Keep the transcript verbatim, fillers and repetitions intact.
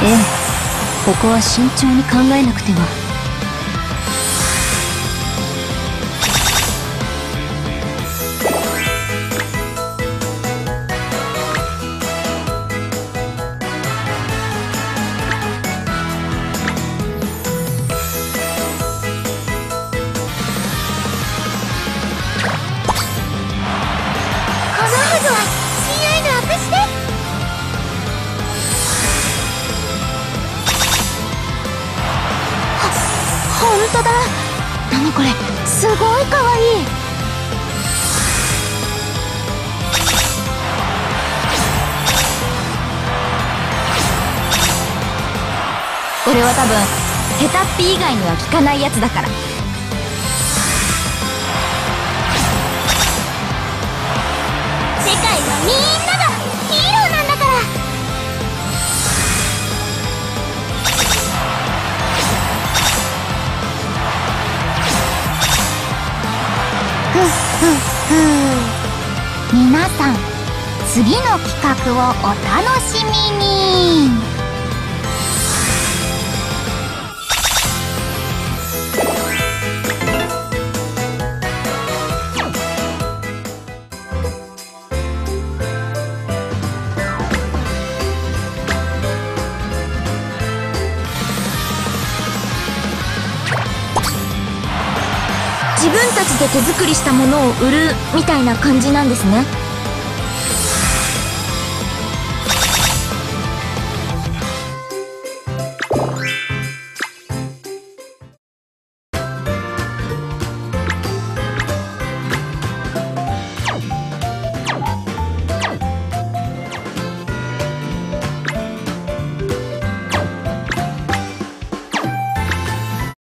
ええ、ここは慎重に考えなくては。 ほんとだ。何これ、すごいかわいい。これは多分ヘタッピ以外には効かないやつだから。世界はみんながヒーローなんだから。ふっふっふ。皆さん、次の企画をお楽しみに。自分たちで手作りしたものを売るみたいな感じなんですね。